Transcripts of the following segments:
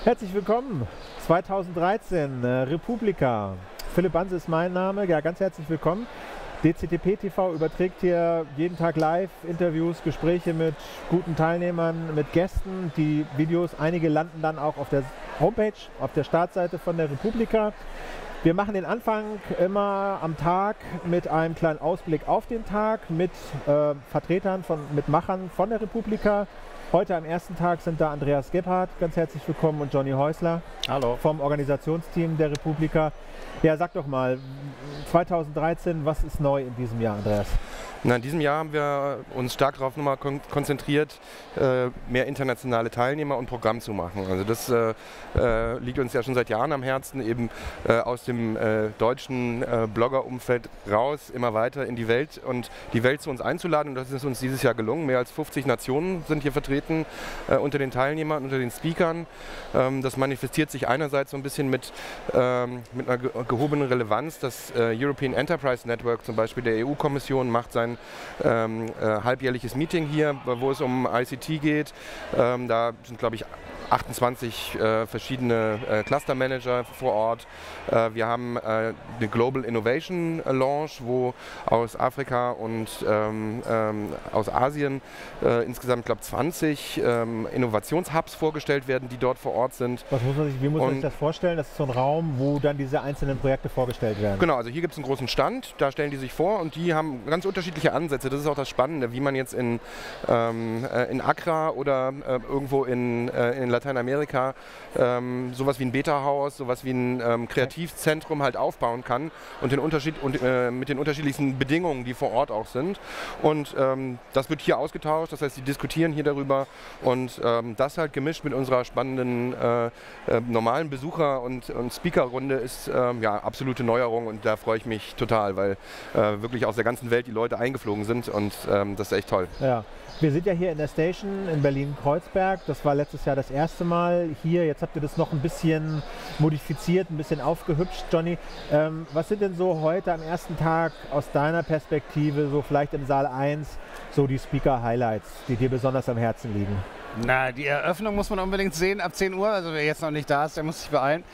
Herzlich willkommen, 2013, Republika. Philipp Banse ist mein Name, ja, ganz herzlich willkommen. DCTP TV überträgt hier jeden Tag live Interviews, Gespräche mit guten Teilnehmern, mit Gästen. Die Videos, einige landen dann auch auf der Homepage, auf der Startseite von der Republika. Wir machen den Anfang immer am Tag mit einem kleinen Ausblick auf den Tag, mit Vertretern, mit Machern von der Republika. Heute am ersten Tag sind da Andreas Gebhardt, ganz herzlich willkommen, und Johnny Häusler. Hallo. Vom Organisationsteam der Republika. Ja, sag doch mal, 2013, was ist neu in diesem Jahr, Andreas? Na, in diesem Jahr haben wir uns stark darauf nochmal konzentriert, mehr internationale Teilnehmer und Programm zu machen. Also das liegt uns ja schon seit Jahren am Herzen, eben aus dem deutschen Bloggerumfeld raus, immer weiter in die Welt und die Welt zu uns einzuladen. Und das ist uns dieses Jahr gelungen. Mehr als 50 Nationen sind hier vertreten unter den Teilnehmern, unter den Speakern. Das manifestiert sich einerseits so ein bisschen mit einer gehobenen Relevanz. Das European Enterprise Network zum Beispiel der EU-Kommission macht sein halbjährliches Meeting hier, wo es um ICT geht. Da sind, glaube ich, 28 verschiedene Cluster-Manager vor Ort. Wir haben eine Global Innovation Launch, wo aus Afrika und aus Asien insgesamt, glaube ich, 20 Innovationshubs vorgestellt werden, die dort vor Ort sind. Wie muss man sich das vorstellen? Das ist so ein Raum, wo dann diese einzelnen Projekte vorgestellt werden? Genau, also hier gibt es einen großen Stand, da stellen die sich vor und die haben ganz unterschiedliche Ansätze. Das ist auch das Spannende, wie man jetzt in Accra oder irgendwo in Lateinamerika sowas wie ein Beta-Haus, sowas wie ein Kreativzentrum halt aufbauen kann und mit den unterschiedlichsten Bedingungen, die vor Ort auch sind. Und das wird hier ausgetauscht, das heißt, die diskutieren hier darüber und das halt gemischt mit unserer spannenden normalen Besucher- und Speaker-Runde ist ja absolute Neuerung und da freue ich mich total, weil wirklich aus der ganzen Welt die Leute eingeflogen sind und das ist echt toll. Ja. Wir sind ja hier in der Station in Berlin-Kreuzberg. Das war letztes Jahr das erste Mal hier. Jetzt habt ihr das noch ein bisschen modifiziert, ein bisschen aufgehübscht, Johnny. Was sind denn so heute am ersten Tag aus deiner Perspektive, so vielleicht im Saal 1, so die Speaker-Highlights, die dir besonders am Herzen liegen? Na, die Eröffnung muss man unbedingt sehen ab 10 Uhr. Also wer jetzt noch nicht da ist, der muss sich beeilen.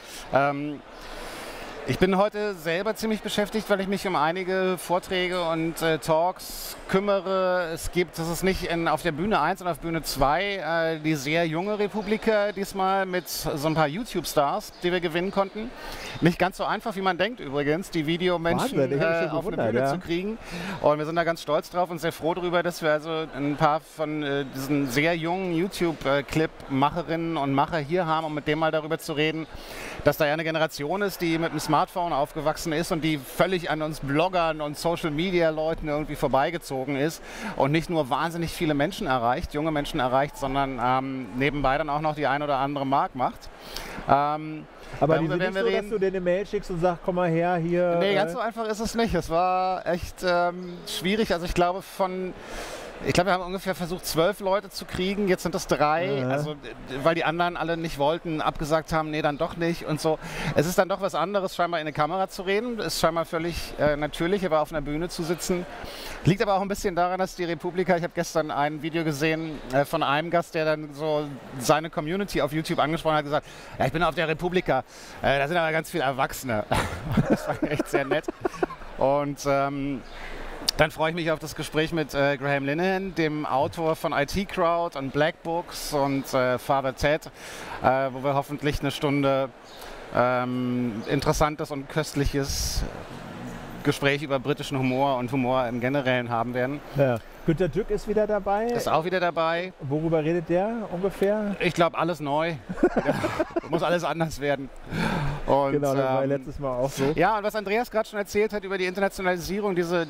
Ich bin heute selber ziemlich beschäftigt, weil ich mich um einige Vorträge und Talks kümmere. Das ist nicht auf der Bühne 1 und auf Bühne 2 die sehr junge Republika diesmal mit so ein paar YouTube-Stars, die wir gewinnen konnten. Nicht ganz so einfach, wie man denkt übrigens, die Videomenschen auf eine Bühne zu kriegen. Und wir sind da ganz stolz drauf und sehr froh darüber, dass wir also ein paar von diesen sehr jungen YouTube-Clip-Macherinnen und Macher hier haben, um mit dem mal darüber zu reden, dass da ja eine Generation ist, die mit dem Smartphone aufgewachsen ist und die völlig an uns Bloggern und Social-Media-Leuten irgendwie vorbeigezogen ist und nicht nur wahnsinnig viele Menschen erreicht, junge Menschen erreicht, sondern nebenbei dann auch noch die ein oder andere Mark macht. Aber die sind nicht so, dass du dir eine Mail schickst und sagst, komm mal her, hier... Nee, ganz so einfach ist es nicht. Es war echt schwierig. Also ich glaube, wir haben ungefähr versucht, 12 Leute zu kriegen, jetzt sind es 3, also, weil die anderen alle nicht wollten, abgesagt haben, nee, dann doch nicht und so. Es ist dann doch was anderes, scheinbar in eine Kamera zu reden, ist scheinbar völlig natürlich, aber auf einer Bühne zu sitzen. Liegt aber auch ein bisschen daran, dass die Republika, ich habe gestern ein Video gesehen von einem Gast, der dann so seine Community auf YouTube angesprochen hat, gesagt, ja, ich bin auf der Republika, da sind aber ganz viele Erwachsene. Das war echt sehr nett. Und dann freue ich mich auf das Gespräch mit Graham Linehan, dem Autor von IT Crowd und Black Books und Father Ted, wo wir hoffentlich eine Stunde interessantes und köstliches Gespräch über britischen Humor und Humor im Generellen haben werden. Ja. Günter Dück ist wieder dabei. Ist auch wieder dabei. Worüber redet der ungefähr? Ich glaube, alles neu. Muss alles anders werden. Und, genau, das war letztes Mal auch so. Ja, und was Andreas gerade schon erzählt hat über die Internationalisierung, diese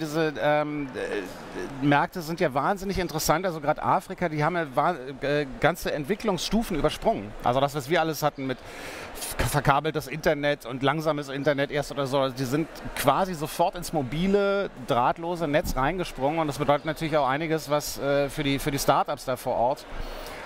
Märkte sind ja wahnsinnig interessant. Also gerade Afrika, die haben ja ganze Entwicklungsstufen übersprungen. Also das, was wir alles hatten mit verkabeltes Internet und langsames Internet erst oder so, also die sind quasi sofort ins mobile, drahtlose Netz reingesprungen und das bedeutet natürlich auch einiges, was für die Startups da vor Ort.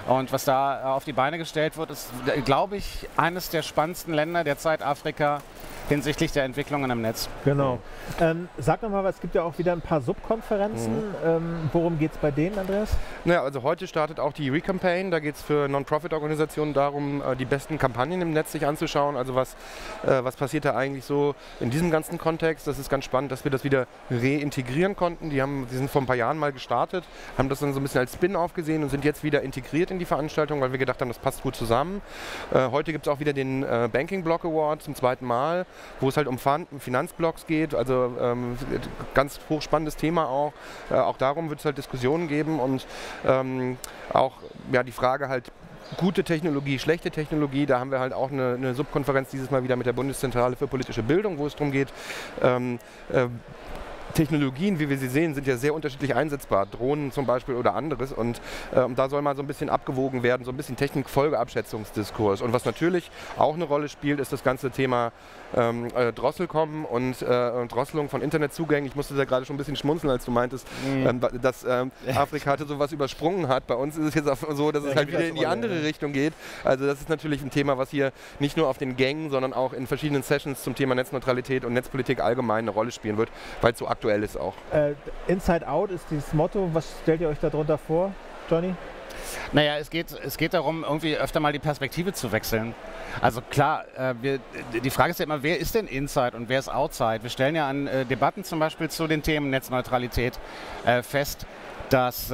Und was da auf die Beine gestellt wird, ist, glaube ich, eines der spannendsten Länder derzeit, Afrika, hinsichtlich der Entwicklungen im Netz. Genau. Sag nochmal, es gibt ja auch wieder ein paar Subkonferenzen. Worum geht es bei denen, Andreas? Naja, also heute startet auch die Recampaign. Da geht es für Non-Profit-Organisationen darum, die besten Kampagnen im Netz sich anzuschauen. Also was passiert da eigentlich so in diesem ganzen Kontext. Das ist ganz spannend, dass wir das wieder reintegrieren konnten. Die sind vor ein paar Jahren mal gestartet, haben das dann so ein bisschen als Spin-off gesehen und sind jetzt wieder integriert in die Veranstaltung, weil wir gedacht haben, das passt gut zusammen. Heute gibt es auch wieder den Banking Block Award zum zweiten Mal, wo es halt um Finanzblocks geht, also ganz hochspannendes Thema auch. Auch darum wird es halt Diskussionen geben und auch ja, die Frage halt gute Technologie, schlechte Technologie, da haben wir halt auch eine Subkonferenz dieses Mal wieder mit der Bundeszentrale für politische Bildung, wo es darum geht, Technologien, wie wir sie sehen, sind ja sehr unterschiedlich einsetzbar, Drohnen zum Beispiel oder anderes und da soll mal so ein bisschen abgewogen werden, so ein bisschen Technik-Folgeabschätzungsdiskurs. Und was natürlich auch eine Rolle spielt, ist das ganze Thema Drosselkommen und Drosselung von Internetzugängen. Ich musste da gerade schon ein bisschen schmunzeln, als du meintest, dass Afrika sowas übersprungen hat. Bei uns ist es jetzt auch so, dass es halt wieder in die andere Richtung geht. Also das ist natürlich ein Thema, was hier nicht nur auf den Gängen, sondern auch in verschiedenen Sessions zum Thema Netzneutralität und Netzpolitik allgemein eine Rolle spielen wird, weil es so aktuell ist auch. Inside Out ist dieses Motto. Was stellt ihr euch darunter vor, Johnny? Naja, es geht darum, irgendwie öfter mal die Perspektive zu wechseln. Also klar, die Frage ist ja immer, wer ist denn Inside und wer ist Outside? Wir stellen ja an Debatten zum Beispiel zu den Themen Netzneutralität fest, dass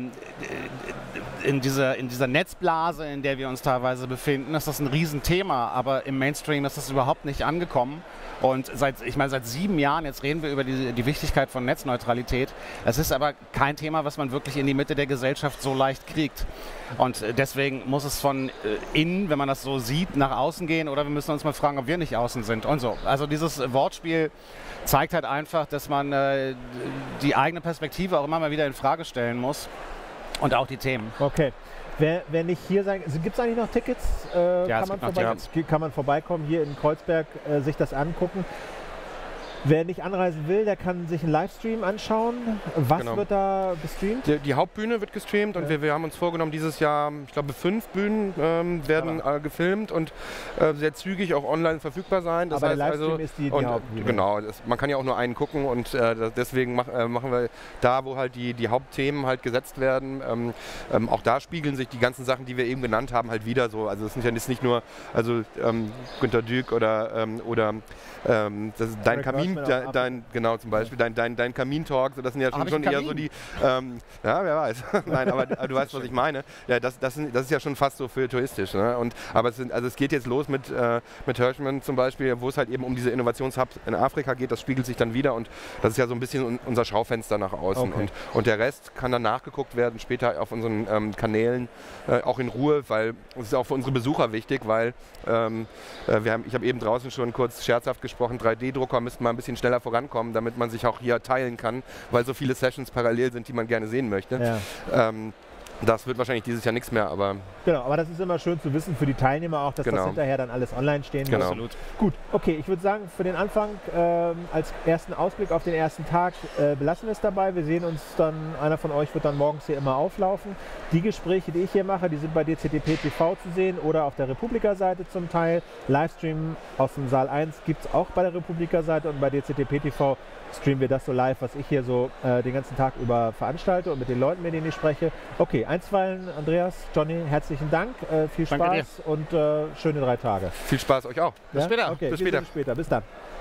in dieser Netzblase, in der wir uns teilweise befinden, ist das ein Riesenthema, aber im Mainstream ist das überhaupt nicht angekommen. Und seit 7 Jahren, jetzt reden wir über die Wichtigkeit von Netzneutralität. Es ist aber kein Thema, was man wirklich in die Mitte der Gesellschaft so leicht kriegt. Und deswegen muss es von innen, wenn man das so sieht, nach außen gehen oder wir müssen uns mal fragen, ob wir nicht außen sind und so. Also dieses Wortspiel zeigt halt einfach, dass man die eigene Perspektive auch immer mal wieder in Frage stellen muss und auch die Themen. Okay. Wer nicht hier sein, gibt es eigentlich noch Tickets? Ja, kann man vorbeikommen, hier in Kreuzberg sich das angucken. Wer nicht anreisen will, der kann sich einen Livestream anschauen. Was wird da gestreamt? Die Hauptbühne wird gestreamt und wir haben uns vorgenommen, dieses Jahr, ich glaube 5 Bühnen werden gefilmt und sehr zügig auch online verfügbar sein. Das aber heißt der Livestream ist die Hauptbühne. Genau, man kann ja auch nur einen gucken und deswegen machen wir da, wo halt die Hauptthemen halt gesetzt werden. Auch da spiegeln sich die ganzen Sachen, die wir eben genannt haben, halt wieder so. Also es sind ja nicht nur Günter Dück oder das ist dein Kamin. Genau, zum Beispiel dein Kamin-Talk, das sind ja schon eher so die, ja, wer weiß. Nein, aber du weißt, was ich meine. Ja, das ist ja schon fast so feuilletoistisch. Ne? Aber es geht jetzt los mit Hirschman zum Beispiel, wo es halt eben um diese Innovationshubs in Afrika geht, das spiegelt sich dann wieder und das ist ja so ein bisschen unser Schaufenster nach außen. Okay. Und der Rest kann dann nachgeguckt werden, später auf unseren Kanälen, auch in Ruhe, weil es ist auch für unsere Besucher wichtig, weil ich habe eben draußen schon kurz scherzhaft gesprochen, 3D-Drucker müssten mal ein bisschen schneller vorankommen, damit man sich auch hier teilen kann, weil so viele Sessions parallel sind, die man gerne sehen möchte. Ja. Das wird wahrscheinlich dieses Jahr nichts mehr, aber... Genau, aber das ist immer schön zu wissen für die Teilnehmer auch, dass das hinterher dann alles online stehen muss. Absolut. Gut, okay, ich würde sagen, für den Anfang als ersten Ausblick auf den ersten Tag belassen wir es dabei. Wir sehen uns dann, einer von euch wird dann morgens hier immer auflaufen. Die Gespräche, die ich hier mache, die sind bei DCTP TV zu sehen oder auf der Republika-Seite zum Teil. Livestream aus dem Saal 1 gibt es auch bei der Republika-Seite und bei DCTP TV streamen wir das so live, was ich hier so den ganzen Tag über veranstalte und mit den Leuten, mit denen ich spreche. Okay, einstweilen, Andreas, Johnny, herzlichen Dank, viel Spaß und schöne 3 Tage. Viel Spaß euch auch. Bis später. Okay, bis später. Bis dann.